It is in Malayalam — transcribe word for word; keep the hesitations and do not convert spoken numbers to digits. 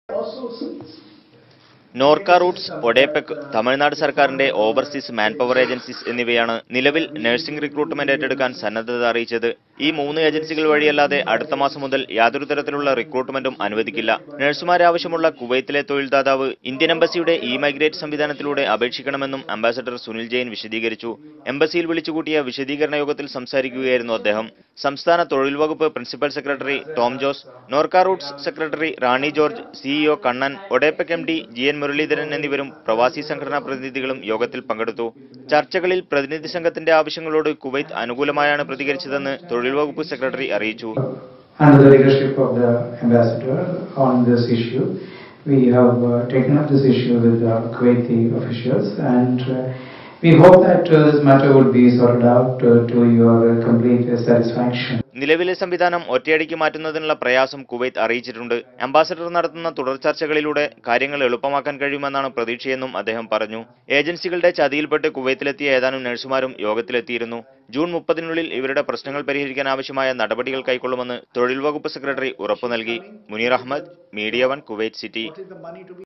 നോർക്ക റൂട്ട്സ്, ഒഡേപെക്, തമിഴ്നാട് സർക്കാരിന്റെ ഓവർസീസ് മാൻ പവർ ഏജൻസീസ് എന്നിവയാണ് നിലവിൽ നഴ്സിംഗ് റിക്രൂട്ട്മെന്റ് ഏറ്റെടുക്കാൻ സന്നദ്ധത അറിയിച്ചത്. ഈ മൂന്ന് ഏജൻസികൾ വഴിയല്ലാതെ അടുത്ത മാസം മുതൽ യാതൊരു തരത്തിലുള്ള റിക്രൂട്ട്മെന്റും അനുവദിക്കില്ല. നഴ്സുമാരെ ആവശ്യമുള്ള കുവൈത്തിലെ തൊഴിൽദാതാവ് ഇന്ത്യൻ എംബസിയുടെ ഇ മൈഗ്രേറ്റ് സംവിധാനത്തിലൂടെ അപേക്ഷിക്കണമെന്നും അംബാസഡർ സുനിൽ ജെയിൻ വിശദീകരിച്ചു. എംബസിയിൽ വിളിച്ചുകൂട്ടിയ വിശദീകരണ യോഗത്തിൽ സംസാരിക്കുകയായിരുന്നു അദ്ദേഹം. സംസ്ഥാന തൊഴിൽ വകുപ്പ് principal secretary Tom Jose, Norka roots secretary Rani George, CEO Kannan, ODEPEC M D G N Muraleedharan എന്നിവരും പ്രവാസി സംഘടനാ പ്രതിനിധികളും യോഗത്തിൽ പങ്കെടുത്തു. ചർച്ചകളിൽ പ്രതിനിധി സംഘത്തിന്റെ ആവശ്യങ്ങളോട് കുവൈത്ത് അനുകൂലമായാണ് പ്രതികരിച്ചതെന്ന് തൊഴിൽ വകുപ്പ് സെക്രട്ടറി അറിയിച്ചു. Under the leadership of the ambassador on this issue, we have uh, taken up this issue with the Kuwaiti officials, and uh, we hope that uh, this matter would be sorted out uh, to your uh, complete uh, satisfaction. നിലവിലെ സംവിധാനം ഒറ്റയടിക്ക് മാറ്റുന്നതിനുള്ള പ്രയാസം കുവൈത്ത് അറിയിച്ചിട്ടുണ്ട്. അംബാസഡർ നടത്തുന്ന തുടർ ചർച്ചകളിലൂടെ കാര്യങ്ങൾ എളുപ്പമാക്കാൻ കഴിയുമെന്നാണ് പ്രതീക്ഷയെന്നും അദ്ദേഹം പറഞ്ഞു. ഏജൻസികളുടെ ചതിയിൽപ്പെട്ട് കുവൈത്തിലെത്തിയ ഏതാനും നഴ്സുമാരും യോഗത്തിലെത്തിയിരുന്നു. ജൂൺ മുപ്പതിനുള്ളിൽ ഇവരുടെ പ്രശ്നങ്ങൾ പരിഹരിക്കാൻ ആവശ്യമായ നടപടികൾ കൈക്കൊള്ളുമെന്ന് തൊഴിൽ വകുപ്പ് സെക്രട്ടറി ഉറപ്പു നൽകി. Muneer Ahmed, media one, Kuwait city.